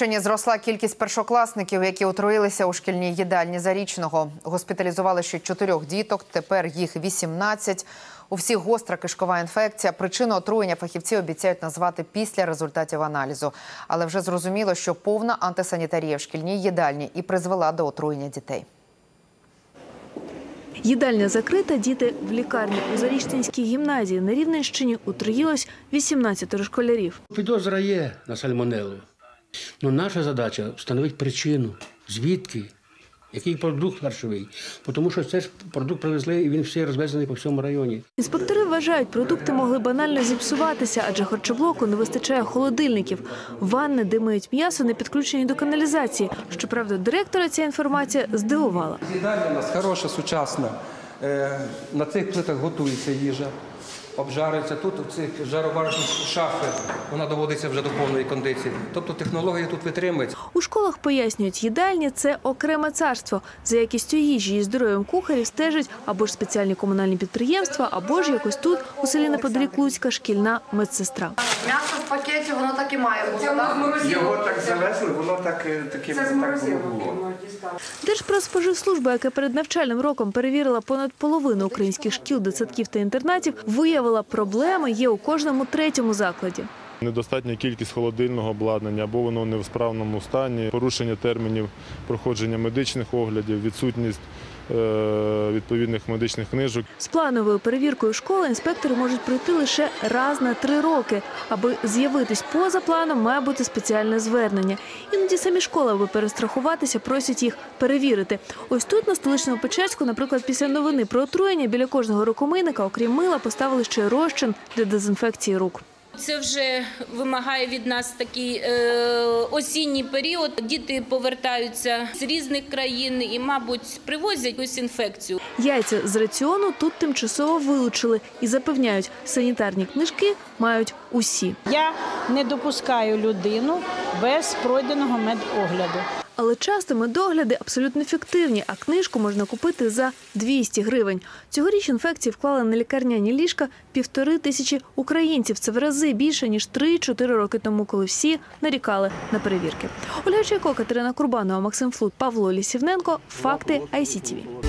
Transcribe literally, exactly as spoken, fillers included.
Рівненщині зросла кількість першокласників, які отруїлися у шкільній їдальні Зарічного. Госпіталізували ще чотирьох діток, тепер їх вісімнадцять. У всіх гостра кишкова інфекція. Причину отруєння фахівці обіцяють назвати після результатів аналізу. Але вже зрозуміло, що повна антисанітарія в шкільній їдальні і призвела до отруєння дітей. Їдальня закрита, діти в лікарні. У Зарічненській гімназії на Рівненщині отруїлось вісімнадцять школярів. Підозра є на сальмонелу. Но наша задача – встановити причину, звідки, який продукт харчовий. Тому що цей продукт привезли і він всі розвезений по всьому районі. Інспектори вважають, продукти могли банально зіпсуватися, адже харчоблоку не вистачає холодильників. Ванни, де миють м'ясо, не підключені до каналізації. Щоправда, директора ця інформація здивувала. Їдальня у нас хороша, сучасна. На цих плитах готується їжа, обжарюється. Тут у цих жароварних шафи вона доводиться вже до повної кондиції. Тобто технологія тут витримується. У школах пояснюють, їдальні – це окреме царство. За якістю їжі і здоров'ям кухарів стежать або ж спеціальні комунальні підприємства, або ж якось тут, у селі неподалік Луцька, шкільна медсестра. М'ясо в пакеті, воно так і має бути. Його так завезли, воно так, таким так було. Держпродспоживслужба, яка перед навчальним роком перевірила понад половину українських шкіл, дитсадків та інтернатів, виявила, проблеми є у кожному третьому закладі. Недостатня кількість холодильного обладнання, або воно не в справному стані, порушення термінів проходження медичних оглядів, відсутність відповідних медичних книжок. З плановою перевіркою школи інспектори можуть прийти лише раз на три роки. Аби з'явитись поза планом, має бути спеціальне звернення. Іноді самі школи, аби перестрахуватися, просять їх перевірити. Ось тут, на Столичному Печерську, наприклад, після новини про отруєння, біля кожного рукомийника, окрім мила, поставили ще розчин для дезінфекції рук. Це вже вимагає від нас такий е, осінній період. Діти повертаються з різних країн і, мабуть, привозять якусь інфекцію. Яйця з раціону тут тимчасово вилучили і запевняють, санітарні книжки мають усі. Я не допускаю людину без пройденого медогляду. Але часто медогляди абсолютно фіктивні, а книжку можна купити за двісті гривень. Цьогоріч інфекції вклали на лікарняні ліжка півтори тисячі українців. Це в рази більше, ніж три-чотири роки тому, коли всі нарікали на перевірки. Ольга Чайко, Катерина Курбанова, Максим Флут, Павло Лісівненко. Факти ай сі ті ві.